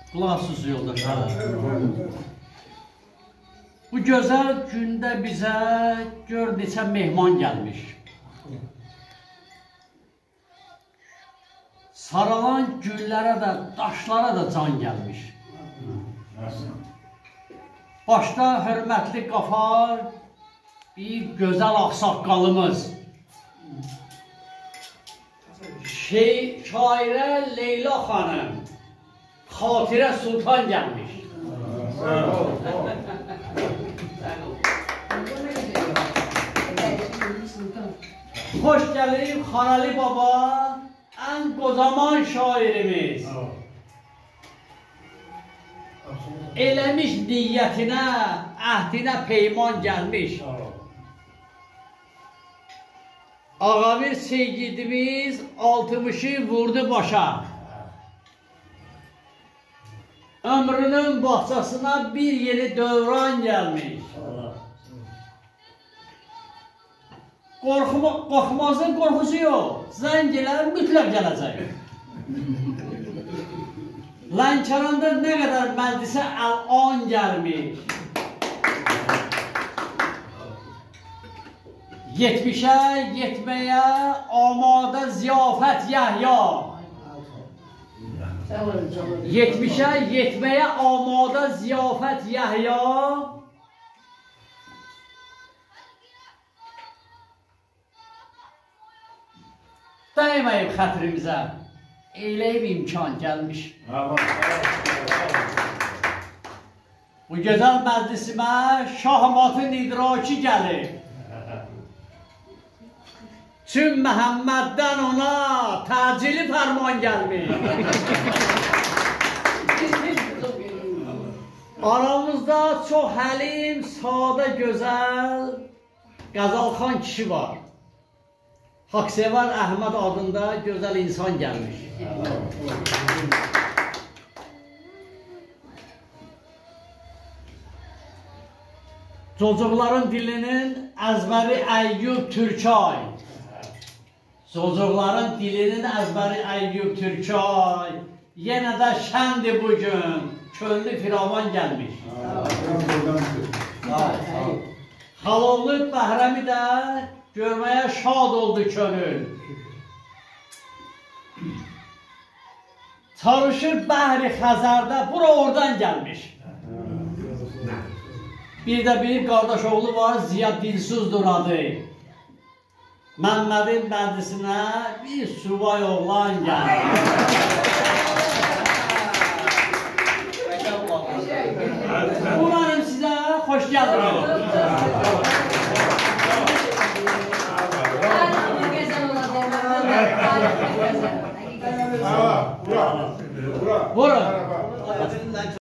Qulaqsız yoldaşlar. Bu gözəl gündə bizə gör neçə mehman gəlmiş. Saralan güllərə də, daşlara da can gəlmiş. Başda hörmətli qafar bir gözəl ağsaqqalımız. Şairə Leyla xanım, Xatirə Sultan gəlmiş. Hoş gəlib Xanəli Baba, ən qocaman şairimiz. Eləmiş niyyətinə, əhdinə peyman gəlmiş. Ağamir Seyyidimiz 60'ı vurdu başa. Ömrünün bahçesine bir yeni dövran gelmiş. Qorxmazın qorxusu yox. Zəngilər mütləq gələcək. Lənkəranda nə qədər məclisə əl-an gəlmiş. 70'ə, 70'ə amada ziyafət Yahya. 70'ə, 70'ə amada ziyafət Yahya. Dəyməyib xətrimizə, eyləyib imkan gəlmiş. Bu gözəl məclisimə şahmatın idraki gəlir. Tüm Məhəmməddən ona təcili fərman gəlmiş. Aramızda çox həlim, sadə, gözəl Qəzalxan kişi var. Haqsevar Əhməd adında gözəl insan gəlmiş. Çocukların dilinin əzbəri Əyyub Türkay. Çocukların dilinin əzbəri Əyyub Türkay. Yenə də şəndir bugün, köllü firavan gəlmiş. Xalovlu Bəhrəmi də görməyə şad oldu könül. Çalışır Bəhri Xəzərdə, bura oradan gəlmiş. Bir də bir qardaş oğlu var, Ziya Dilsuzdur adı. Məmmədin məclisinə bir subay oğlan gəlmiş. Umarım sizə xoş gəldiniz. Bura.